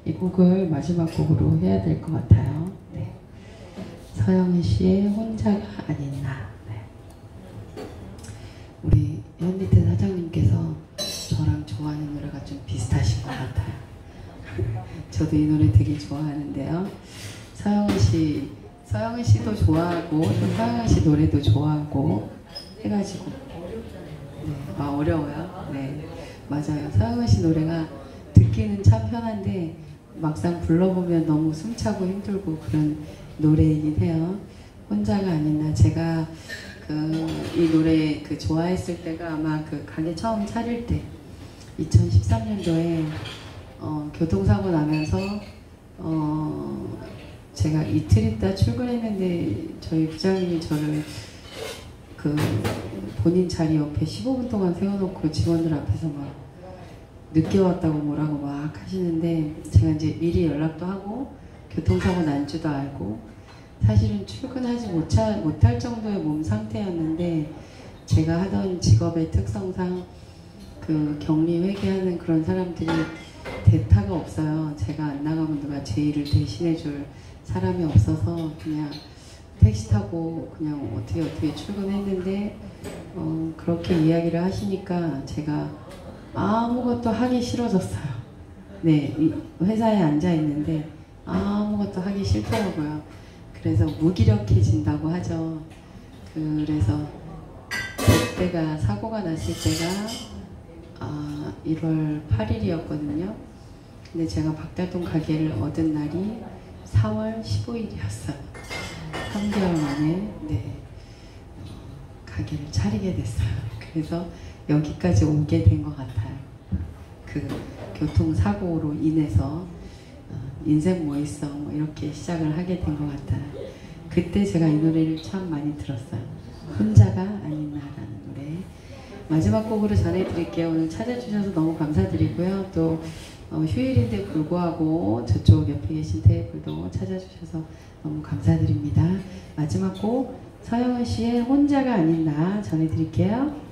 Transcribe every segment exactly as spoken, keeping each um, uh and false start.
이 곡을 마지막 곡으로 해야 될 것 같아요. 네. 서영은 씨의 혼자가 아닌 나. 네. 우리 현미태 사장님께서 저랑 좋아하는 노래가 좀 비슷하신 것 같아요. 저도 이 노래 되게 좋아하는데요. 서영은 씨, 서영은 씨도 좋아하고 서영은 씨 노래도 좋아하고 해가지고 네. 아, 어려워요? 네, 맞아요. 서영은 씨 노래가 듣기는 참 편한데 막상 불러보면 너무 숨차고 힘들고 그런 노래이긴 해요. 혼자가 아닌 나. 제가 그 이 노래 그 좋아했을 때가 아마 그 가게 처음 차릴 때 이천십삼 년도에 어, 교통사고 나면서 어, 제가 이틀 있다 출근했는데 저희 부장님이 저를 그 본인 자리 옆에 십오 분 동안 세워놓고 직원들 앞에서 막 늦게 왔다고 뭐라고 막 하시는데 제가 이제 미리 연락도 하고 교통사고 난 줄도 알고 사실은 출근하지 못하, 못할 정도의 몸 상태였는데 제가 하던 직업의 특성상 그 격리 회계하는 그런 사람들이 대타가 없어요. 제가 안 나가면 누가 제 일을 대신해 줄 사람이 없어서 그냥 택시 타고 그냥 어떻게 어떻게 출근했는데 어, 그렇게 이야기를 하시니까 제가 아무것도 하기 싫어졌어요. 네, 회사에 앉아 있는데 아무것도 하기 싫더라고요. 그래서 무기력해진다고 하죠. 그래서 그때가 사고가 났을 때가 아, 일월 팔일이었거든요. 근데 제가 박달동 가게를 얻은 날이 사월 십오일이었어요. 삼 개월 만에 네, 가게를 차리게 됐어요. 그래서 여기까지 오게 된 것 같아요. 그 교통사고로 인해서 인생 뭐 있어 뭐 이렇게 시작을 하게 된 것 같아요. 그때 제가 이 노래를 참 많이 들었어요. 혼자가 아닌 나라는 노래. 마지막 곡으로 전해드릴게요. 오늘 찾아주셔서 너무 감사드리고요. 또 어, 휴일인데 불구하고 저쪽 옆에 계신 테이블도 찾아주셔서 너무 감사드립니다. 마지막 곡 서영은 씨의 혼자가 아닌 나 전해드릴게요.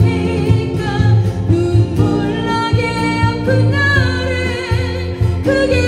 그게